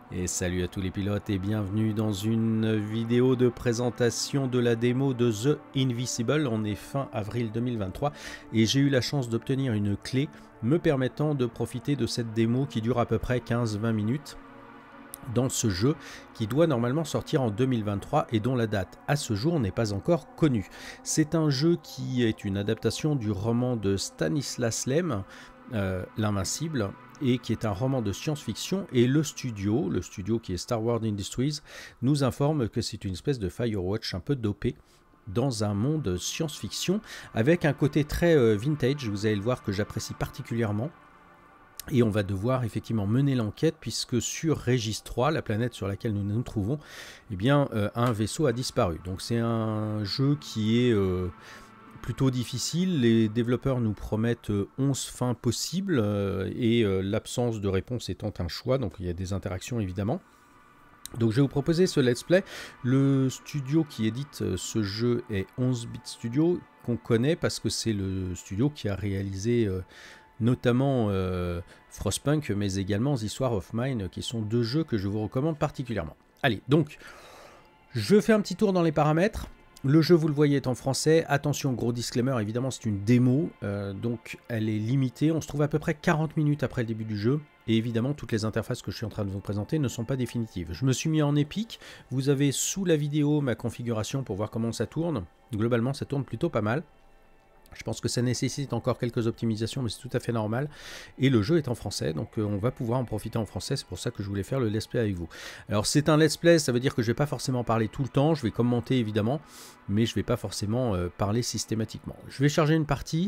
Et salut à tous les pilotes et bienvenue dans une vidéo de présentation de la démo de The Invisible. On est fin avril 2023 et j'ai eu la chance d'obtenir une clé me permettant de profiter de cette démo qui dure à peu près 15-20 minutes dans ce jeu qui doit normalement sortir en 2023 et dont la date à ce jour n'est pas encore connue. C'est un jeu qui est une adaptation du roman de Stanislas Lem, L'Invincible, et qui est un roman de science-fiction, et le studio qui est Star Wars Industries, nous informe que c'est une espèce de Firewatch un peu dopé dans un monde science-fiction avec un côté très vintage, vous allez le voir, que j'apprécie particulièrement. Et on va devoir effectivement mener l'enquête puisque sur Régis 3, la planète sur laquelle nous nous trouvons, eh bien, un vaisseau a disparu. Donc c'est un jeu qui est plutôt difficile. Les développeurs nous promettent 11 fins possibles et l'absence de réponse étant un choix. Donc il y a des interactions évidemment. Donc je vais vous proposer ce let's play. Le studio qui édite ce jeu est 11-bit Studio, qu'on connaît parce que c'est le studio qui a réalisé notamment Frostpunk, mais également The War of Mine, qui sont deux jeux que je vous recommande particulièrement. Allez, donc, je fais un petit tour dans les paramètres. Le jeu, vous le voyez, est en français. Attention, gros disclaimer, évidemment, c'est une démo, donc elle est limitée. On se trouve à peu près 40 minutes après le début du jeu. Et évidemment, toutes les interfaces que je suis en train de vous présenter ne sont pas définitives. Je me suis mis en épique. Vous avez sous la vidéo ma configuration pour voir comment ça tourne. Globalement, ça tourne plutôt pas mal. Je pense que ça nécessite encore quelques optimisations, mais c'est tout à fait normal. Et le jeu est en français, donc on va pouvoir en profiter en français. C'est pour ça que je voulais faire le let's play avec vous. Alors c'est un let's play, ça veut dire que je ne vais pas forcément parler tout le temps. Je vais commenter évidemment, mais je ne vais pas forcément parler systématiquement. Je vais charger une partie.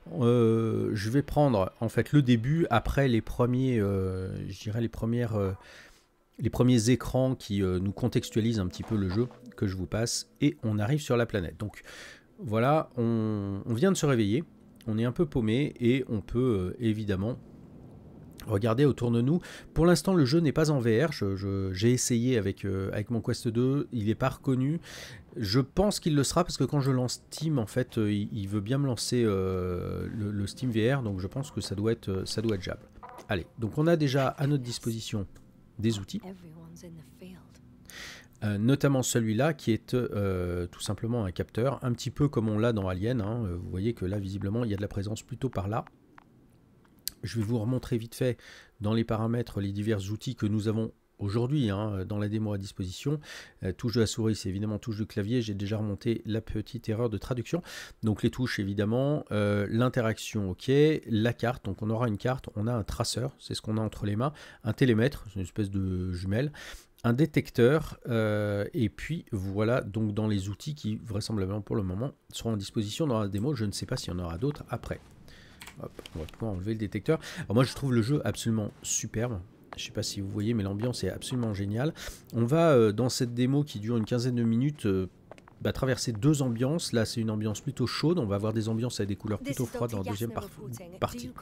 Je vais prendre en fait le début, après les premiers, je dirais les premiers écrans qui nous contextualisent un petit peu le jeu que je vous passe. Et on arrive sur la planète. Donc voilà, on vient de se réveiller, on est un peu paumé et on peut évidemment regarder autour de nous. Pour l'instant, le jeu n'est pas en VR, j'ai essayé avec mon Quest 2, il n'est pas reconnu. Je pense qu'il le sera parce que quand je lance Steam, en fait, il veut bien me lancer le Steam VR, donc je pense que ça doit être jouable. Allez, donc on a déjà à notre disposition des outils. Notamment celui-là qui est tout simplement un capteur, un petit peu comme on l'a dans Alien, hein. Vous voyez que là visiblement il y a de la présence plutôt par là. Je vais vous remontrer vite fait dans les paramètres les divers outils que nous avons aujourd'hui hein, dans la démo à disposition. Touche de la souris, c'est évidemment touche de clavier, j'ai déjà remonté la petite erreur de traduction. Donc les touches évidemment, l'interaction ok, la carte, donc on aura une carte, on a un traceur, c'est ce qu'on a entre les mains, un télémètre, c'est une espèce de jumelle, un détecteur, et puis voilà donc dans les outils qui vraisemblablement pour le moment seront en disposition dans la démo. Je ne sais pas s'il y en aura d'autres après. Hop, on va pouvoir enlever le détecteur. Alors moi je trouve le jeu absolument superbe. Je ne sais pas si vous voyez, mais l'ambiance est absolument géniale. On va dans cette démo qui dure une quinzaine de minutes traverser deux ambiances. Là c'est une ambiance plutôt chaude. On va avoir des ambiances avec des couleurs plutôt froides dans la deuxième partie.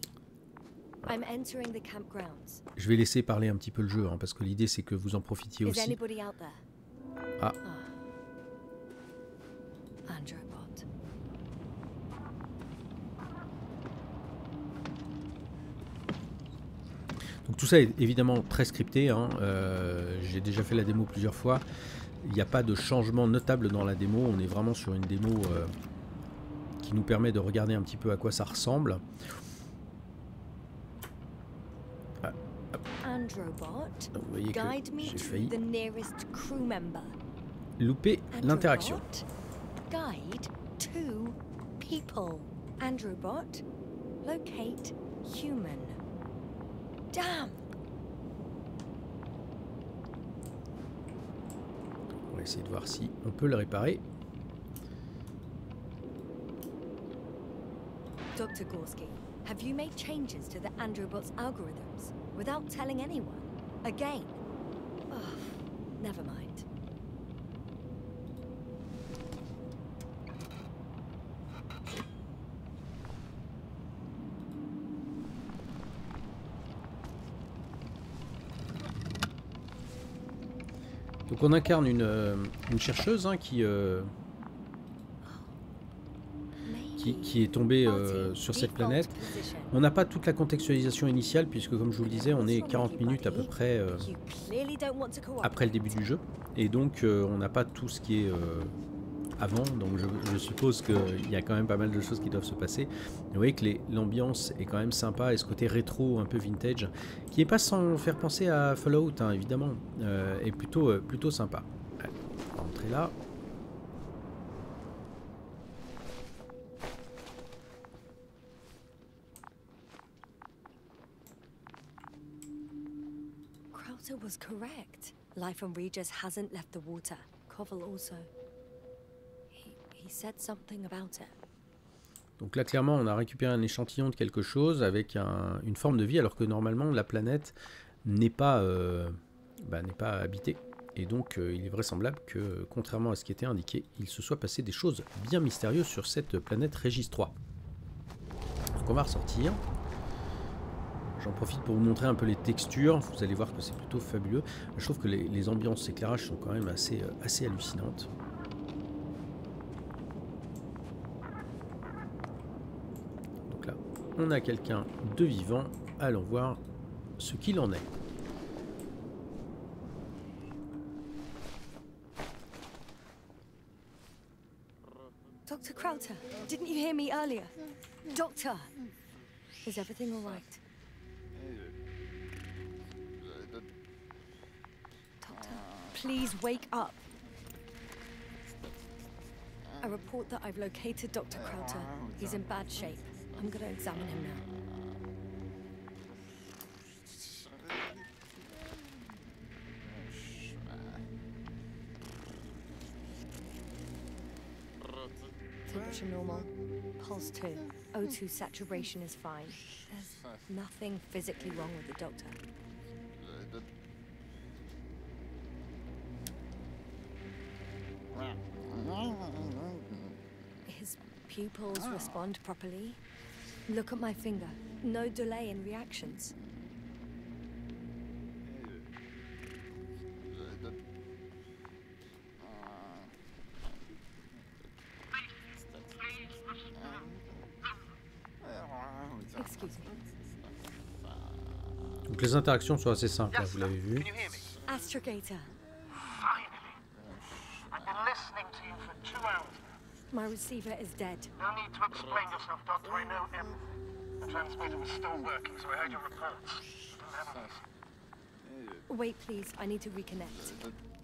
Je vais laisser parler un petit peu le jeu, hein, parce que l'idée c'est que vous en profitiez aussi. Ah. Donc tout ça est évidemment très scripté, hein. J'ai déjà fait la démo plusieurs fois. Il n'y a pas de changement notable dans la démo. On est vraiment sur une démo qui nous permet de regarder un petit peu à quoi ça ressemble. Vous voyez que j'ai failli louper l'interaction. Guide to people. Androbot, locate human. Damn. On va essayer de voir si on peut le réparer. Dr. Gorski, have you made changes to the Androbot's algorithms without telling anyone? Again? Oh, never mind. Donc on incarne une chercheuse hein, qui qui est tombé sur cette planète. On n'a pas toute la contextualisation initiale puisque, comme je vous le disais, on est 40 minutes à peu près après le début du jeu. Et donc, on n'a pas tout ce qui est avant. Donc, je suppose qu'il y a quand même pas mal de choses qui doivent se passer. Vous voyez que l'ambiance est quand même sympa et ce côté rétro, un peu vintage, qui n'est pas sans faire penser à Fallout, hein, évidemment, est plutôt sympa. Allez, on va rentrer là. Crowther was correct. Life on Regis hasn't left the water. Koval also. He said something about it. Donc là, clairement, on a récupéré un échantillon de quelque chose avec une forme de vie, alors que normalement, la planète n'est pas habitée. Et donc, il est vraisemblable que, contrairement à ce qui était indiqué, il se soit passé des choses bien mystérieuses sur cette planète Régis 3. Donc on va ressortir. J'en profite pour vous montrer un peu les textures. Vous allez voir que c'est plutôt fabuleux. Je trouve que les ambiances éclairage sont quand même assez hallucinantes. Donc là, on a quelqu'un de vivant. Allons voir ce qu'il en est. Dr. Crowther, didn't you hear me earlier? Doctor! Is everything all right? Doctor, please wake up. I report that I've located Dr. Crowther. He's in bad shape. I'm gonna examine him now. Temperature normal. Pulse 2. O2 saturation is fine. There's nothing physically wrong with the doctor. His pupils respond properly. Look at my finger. No delay in reactions. Excuse me. Donc les interactions sont assez simples, hein, vous l'avez vu. Astrogator. Finally. I've been listening to you for 2 hours. My receiver is dead. No need to explain yourself, Doctor. I know everything. The transmitter was still working, so I heard your reports. Don't have enough. Wait, please. I need to reconnect.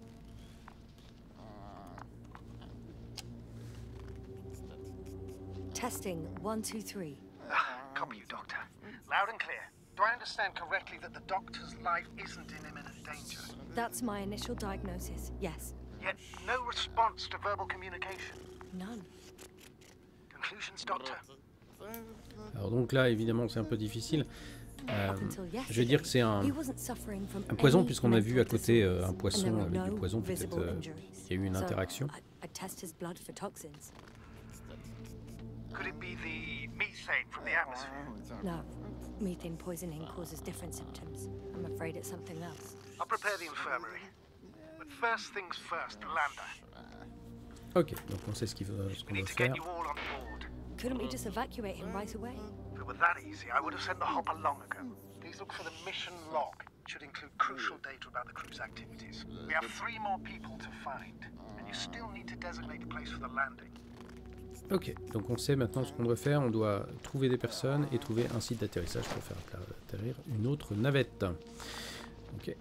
Testing 1, 2, 3. Copy you, Doctor. Loud and clear. Do I understand correctly that the Doctor's life isn't in imminent danger? That's my initial diagnosis, yes. Yet no response to verbal communication. None. Conclusions, Doctor? Alors donc là, évidemment, c'est un peu difficile. Up until Je vais dire que c'est un yesterday, he wasn't suffering from poison, any puisqu'on a vu à mental côté disorders, un and poisson there were avec du no poison. Peut-être visible injuries. il y a eu une So, interaction. I test his blood for toxins. Could it be the methane from the atmosphere? No, methane poisoning causes different symptoms. I'm afraid it's something else. I'll prepare the infirmary. But first things first, the lander. Ok, donc on sait ce qu'on We doit need to faire. get you all on board. Couldn't we just evacuate him right away? If it were that easy, I would have sent the hopper long ago. Please look for the mission log. It should include crucial data about the crew's activities. We have 3 more people to find, and you still need to designate a place for the landing. Ok, donc on sait maintenant ce qu'on doit faire. On doit trouver des personnes et trouver un site d'atterrissage pour faire atterrir une autre navette. Ok.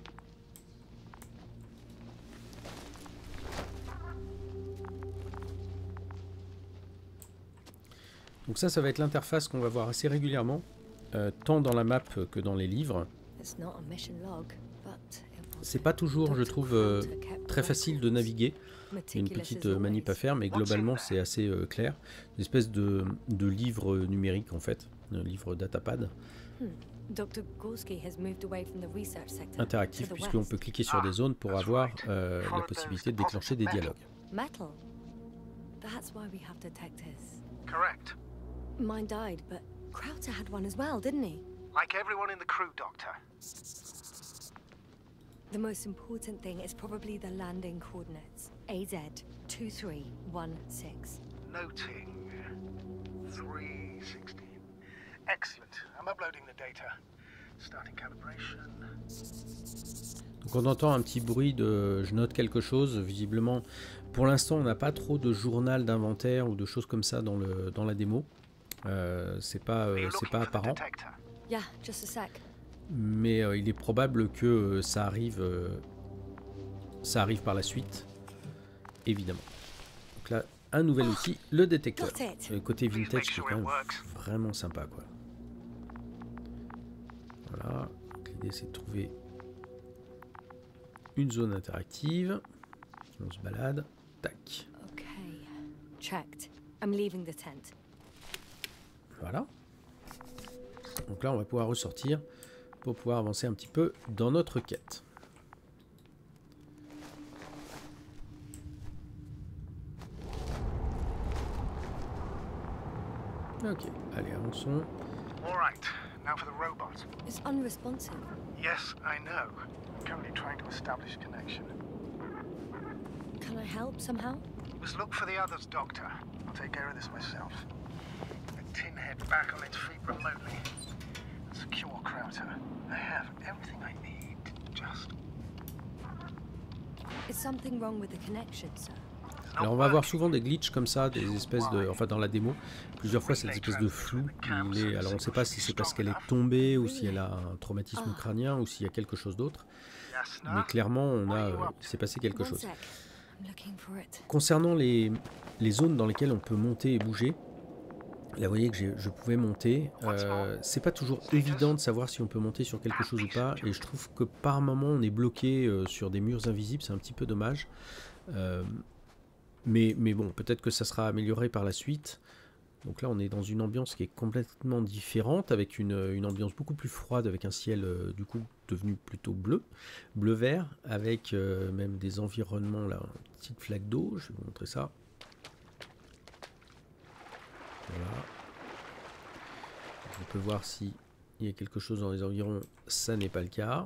Donc ça va être l'interface qu'on va voir assez régulièrement, tant dans la map que dans les livres. It's not a mission log, but it was C'est pas toujours, je trouve, très facile de naviguer. Il y a une petite manip à faire, mais globalement c'est assez clair. Une espèce de livre numérique en fait, un livre datapad Dr. Gorski has moved away from the research sector interactif, to the puisqu'on west. peut cliquer sur des zones pour avoir la possibilité de déclencher des dialogues. Metal. That's why we have detectors. Correct. Mine died, but Crowther had one as well, didn't he? Like everyone in the crew, Doctor. The most important thing is probably the landing coordinates. AZ 2316. Noting Excellent. I'm uploading the data. Starting calibration. Donc on entend un petit bruit de je note quelque chose. Visiblement, pour l'instant, on n'a pas trop de journal d'inventaire ou de choses comme ça dans la démo. C'est pas apparent. Yeah, just a sec. Mais il est probable que ça arrive par la suite, évidemment. Donc là, un nouvel outil, le détecteur. Le côté vintage qui est quand même vraiment sympa, quoi. Voilà. L'idée, c'est de trouver une zone interactive. On se balade. Tac. Okay, checked. I'm leaving the tent. Voilà. Donc là, on va pouvoir ressortir pour pouvoir avancer un petit peu dans notre quête. Ok, allez, avançons. All right. Now for the robot. It's unresponsive. Yes, I know. I'm currently trying to establish a connection. Can I help somehow? Let's look for the others, Doctor. I'll take care of this myself. The tin head back on its feet remotely. And secure Krauter. I have everything I need. Just... Is something wrong with the connection, sir? Alors on va avoir souvent des glitches comme ça, des espèces de... Enfin dans la démo, plusieurs fois cette espèce de flou. Alors on ne sait pas si c'est parce qu'elle est tombée ou si elle a un traumatisme crânien ou s'il y a quelque chose d'autre. Mais clairement il s'est passé quelque chose. Concernant les zones dans lesquelles on peut monter et bouger, là vous voyez que je pouvais monter. C'est pas toujours évident de savoir si on peut monter sur quelque chose ou pas. Et je trouve que par moment on est bloqué sur des murs invisibles, c'est un petit peu dommage. Mais bon, peut-être que ça sera amélioré par la suite. Donc là, on est dans une ambiance qui est complètement différente, avec une ambiance beaucoup plus froide, avec un ciel du coup devenu plutôt bleu-vert, avec même des environnements, là, une petite flaque d'eau, je vais vous montrer ça. Voilà. On peut voir s'il y a quelque chose dans les environs, ça n'est pas le cas.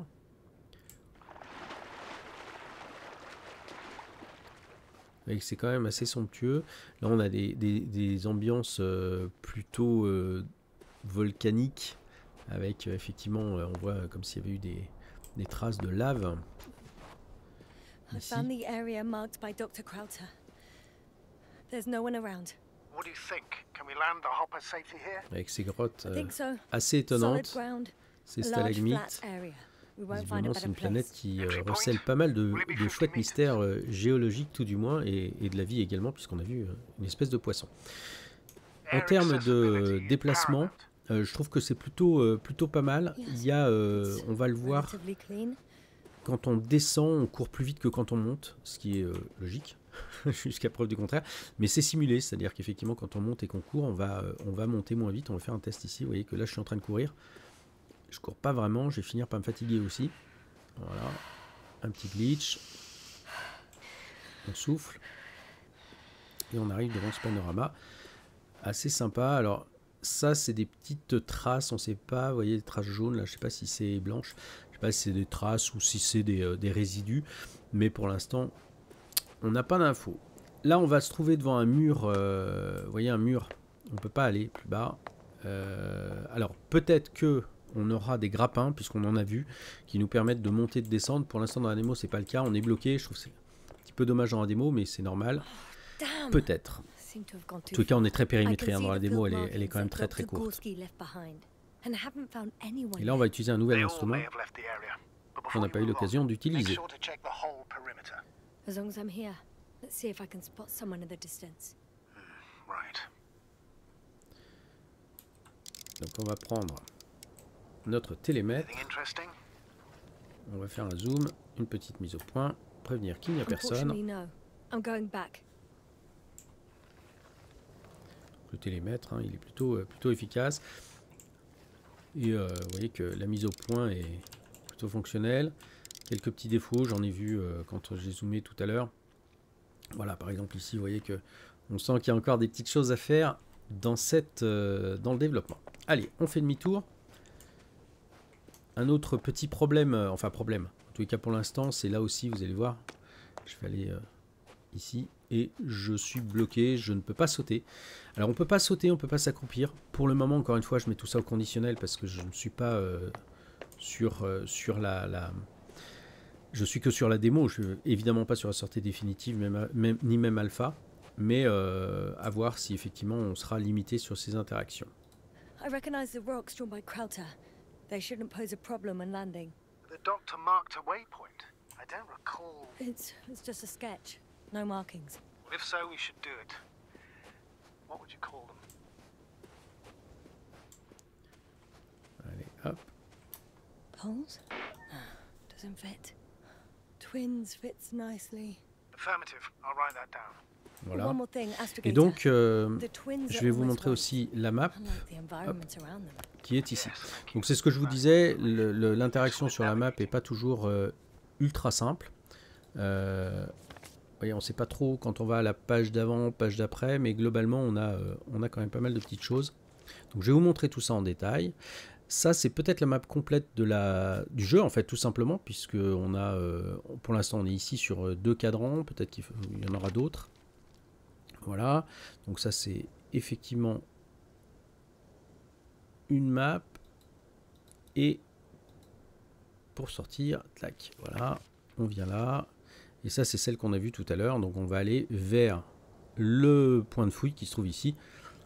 C'est quand même assez somptueux. Là, on a des ambiances plutôt volcaniques, avec effectivement, on voit comme s'il y avait eu des traces de lave. I found the area marked by Dr. Krauter. There's no one around. What do you think? Can we land the hopper safely here? Avec ces grottes So. assez étonnantes, Solid ground, ces a large stalagmites. flat area. We won't find a Visiblement, better c'est une planète place. qui recèle pas mal de chouettes mystères géologiques, tout du moins, et de la vie également, puisqu'on a vu une espèce de poisson. En termes de déplacement, je trouve que c'est plutôt pas mal. Il y a, on va le voir, Relatively clean. quand on descend, on court plus vite que quand on monte, ce qui est logique, jusqu'à preuve du contraire. Mais c'est simulé, c'est-à-dire qu'effectivement, quand on monte et qu'on court, on va monter moins vite. On va faire un test ici. Vous voyez que là, je suis en train de courir. Je cours pas vraiment, je vais finir par me fatiguer aussi. Voilà, un petit glitch. On souffle. Et on arrive devant ce panorama. Assez sympa. Alors, ça, c'est des petites traces, on sait pas. Vous voyez, des traces jaunes, là, je sais pas si c'est blanche. Je sais pas si c'est des traces ou si c'est des résidus. Mais pour l'instant, on n'a pas d'infos. Là, on va se trouver devant un mur. Vous voyez, un mur. On peut pas aller plus bas. Alors, peut-être que on aura des grappins, puisqu'on en a vu, qui nous permettent de monter et de descendre. Pour l'instant, dans la démo, c'est pas le cas. On est bloqué. Je trouve que c'est un petit peu dommage dans la démo, mais c'est normal. Peut-être. En tout cas, on est très périmétré. Dans la démo, elle est quand même très très courte. Et là, on va utiliser un nouvel instrument qu'on n'a pas eu l'occasion d'utiliser. As long as I'm here, let's see if I can spot someone in the distance. Right. Donc, on va prendre notre télémètre. Anything interesting? On va faire un zoom, une petite mise au point, prévenir qu'il n'y a personne. Unfortunately, no. I'm going back. Le télémètre, hein, il est plutôt efficace. Et vous voyez que la mise au point est plutôt fonctionnelle. Quelques petits défauts, j'en ai vu quand j'ai zoomé tout à l'heure. Voilà, par exemple ici, vous voyez que on sent qu'il y a encore des petites choses à faire dans le développement. Allez, on fait demi-tour. Un autre petit problème, en tous les cas pour l'instant, c'est là aussi, vous allez voir. Je vais aller ici. et je suis bloqué, je ne peux pas sauter. Alors on peut pas sauter, on peut pas s'accroupir. Pour le moment, encore une fois, je mets tout ça au conditionnel parce que je ne suis pas sur je suis que sur la démo, je suis évidemment pas sur la sortie définitive, ni même alpha, mais à voir si effectivement on sera limité sur ces interactions. I recognize the rocks drawn by Krauter. They shouldn't pose a problem when landing. The doctor marked a waypoint. I don't recall. It's just a sketch. No markings. Well, if so, we should do it. What would you call them? Allez, hop. Poles? Doesn't fit. Twins fits nicely. Affirmative. I'll write that down. Voilà. One more thing, Et Astrogator. donc, The twins je are vais vous almost montrer white, aussi la map unlike the environment around them. qui est ici. Donc c'est ce que je vous disais, l'interaction sur la map est pas toujours ultra simple. Voyez, on ne sait pas trop quand on va à la page d'avant, page d'après, mais globalement on a quand même pas mal de petites choses. Donc je vais vous montrer tout ça en détail. Ça c'est peut-être la map complète du jeu en fait, tout simplement, puisque on a, pour l'instant on est ici sur 2 cadrans, peut-être qu'il y en aura d'autres. Voilà, donc ça c'est effectivement une map, et pour sortir, tac, voilà, on vient là, et ça c'est celle qu'on a vue tout à l'heure, donc on va aller vers le point de fouille qui se trouve ici.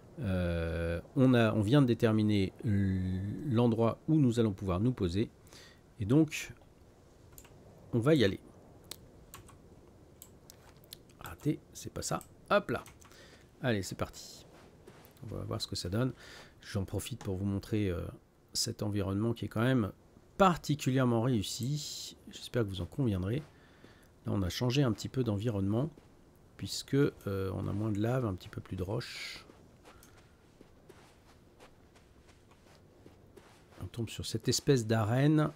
On vient de déterminer l'endroit où nous allons pouvoir nous poser, et donc on va y aller. Raté, c'est pas ça, hop là, allez c'est parti, on va voir ce que ça donne. J'en profite pour vous montrer cet environnement qui est quand même particulièrement réussi. J'espère que vous en conviendrez. Là, on a changé un petit peu d'environnement puisque on a moins de lave, un petit peu plus de roche. On tombe sur cette espèce d'arène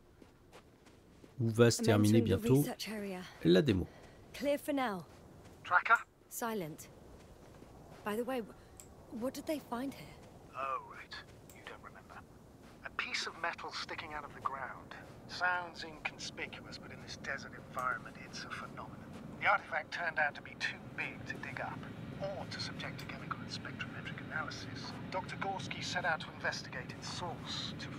où va se terminer bientôt la démo. Clear for now. Tracker? Silent. By the way, what did they find here? Oh, right. You don't remember. A piece of metal sticking out of the ground. Sounds inconspicuous, but in this desert environment, it's a phenomenon. The artifact turned out to be too big to dig up, or to subject to chemical and spectrometric analysis. Dr. Gorski set out to investigate its source, to...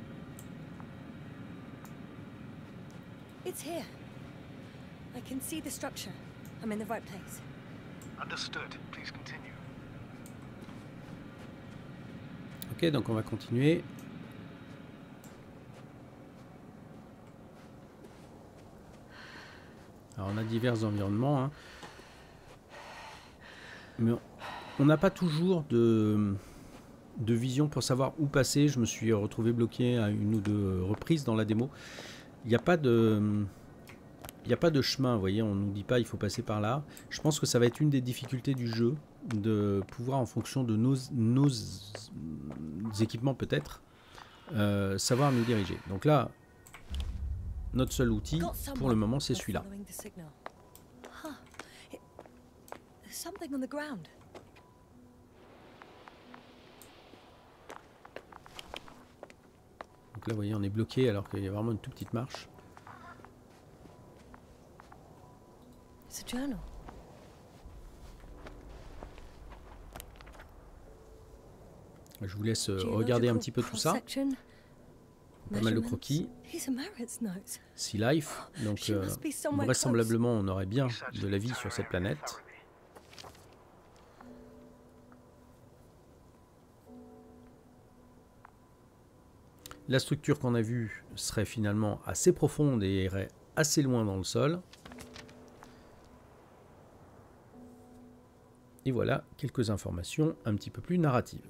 It's here. I can see the structure. I'm in the right place. Understood. Please continue. Ok, donc on va continuer. Alors on a divers environnements, hein. Mais on n'a pas toujours de vision pour savoir où passer. Je me suis retrouvé bloqué à une ou deux reprises dans la démo. Il n'y a pas de chemin, vous voyez, on ne nous dit pas il faut passer par là. Je pense que ça va être une des difficultés du jeu, de pouvoir en fonction de nos équipements peut-être, savoir nous diriger. Donc là, notre seul outil pour le moment c'est celui-là. Donc là vous voyez on est bloqué alors qu'il y a vraiment une toute petite marche. Je vous laisse regarder un petit peu tout ça. Pas mal de croquis. Sea Life. Donc vraisemblablement on aurait bien de la vie sur cette planète. La structure qu'on a vue serait finalement assez profonde et irait assez loin dans le sol. Et voilà quelques informations un petit peu plus narratives.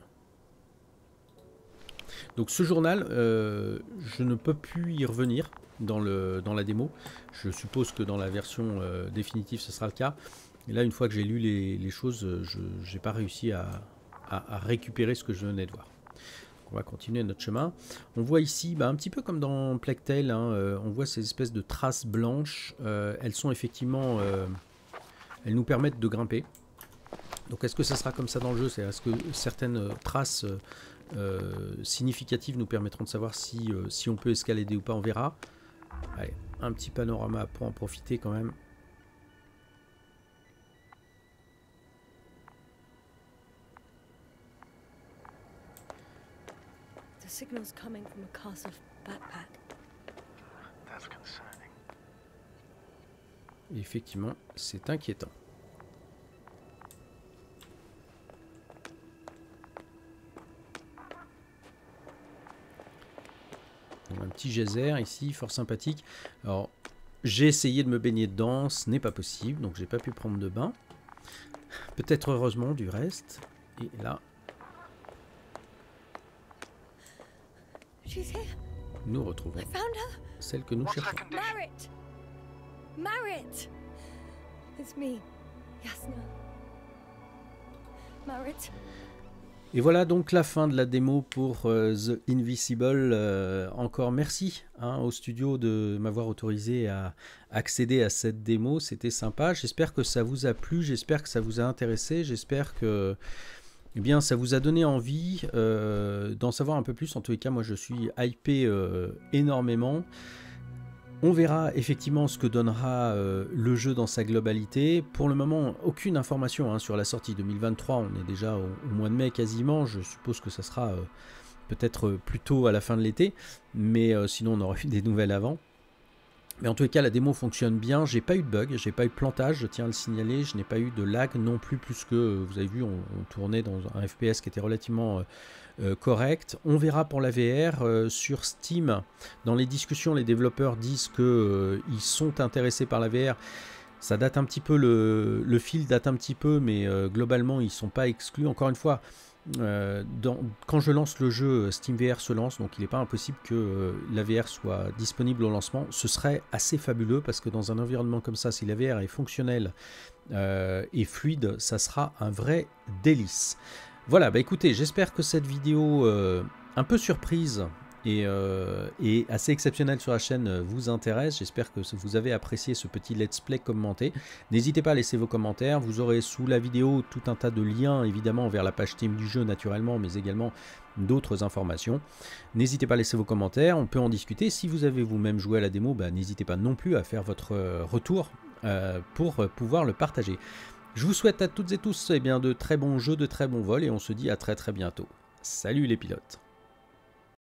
Donc ce journal, je ne peux plus y revenir dans la démo. Je suppose que dans la version définitive ce sera le cas. Et là une fois que j'ai lu les choses, je n'ai pas réussi à récupérer ce que je venais de voir. Donc, on va continuer notre chemin. On voit ici, un petit peu comme dans Plague Tale, hein, on voit ces espèces de traces blanches. Elles sont effectivement... elles nous permettent de grimper. Donc est-ce que ça sera comme ça dans le jeu? Est-ce que certaines traces significatives nous permettront de savoir si on peut escalader ou pas? On verra. Allez, un petit panorama pour en profiter quand même. signals coming from a castle backpack. That's concerning. Et effectivement, c'est inquiétant. Un petit geyser ici, fort sympathique. Alors, j'ai essayé de me baigner dedans, ce n'est pas possible, donc j'ai pas pu prendre de bain. Peut-être heureusement du reste. Et là, nous retrouvons celle que nous cherchons. Marit! Marit! It's me, Yasna. Marit. Et voilà donc la fin de la démo pour The Invisible. Encore merci au studio de m'avoir autorisé à accéder à cette démo. C'était sympa. J'espère que ça vous a plu. J'espère que ça vous a intéressé. J'espère que ça vous a donné envie d'en savoir un peu plus. En tous les cas, moi je suis hypé énormément. On verra effectivement ce que donnera le jeu dans sa globalité. Pour le moment, aucune information sur la sortie 2023. On est déjà au mois de mai quasiment. Je suppose que ça sera peut-être plus tôt à la fin de l'été. Mais sinon, on aurait eu des nouvelles avant. Mais en tous les cas, la démo fonctionne bien. J'ai pas eu de bug, j'ai pas eu de plantage, je tiens à le signaler. Je n'ai pas eu de lag non plus que, vous avez vu, on tournait dans un FPS qui était relativement correct. On verra pour la VR sur Steam. Dans les discussions, les développeurs disent qu'ils sont intéressés par la VR. Ça date un petit peu, le fil date un petit peu, mais globalement, ils ne sont pas exclus. Encore une fois, quand je lance le jeu, SteamVR se lance, donc il n'est pas impossible que la VR soit disponible au lancement. Ce serait assez fabuleux parce que dans un environnement comme ça, si la VR est fonctionnelle et fluide, ça sera un vrai délice. Voilà, bah écoutez, j'espère que cette vidéo un peu surprise et assez exceptionnelle sur la chaîne vous intéresse. J'espère que vous avez apprécié ce petit let's play commenté. N'hésitez pas à laisser vos commentaires. Vous aurez sous la vidéo tout un tas de liens, évidemment, vers la page Steam du jeu naturellement, mais également d'autres informations. N'hésitez pas à laisser vos commentaires, on peut en discuter. Si vous avez vous-même joué à la démo, bah, n'hésitez pas non plus à faire votre retour pour pouvoir le partager. Je vous souhaite à toutes et tous de très bons jeux, de très bons vols, et on se dit à très bientôt. Salut les pilotes!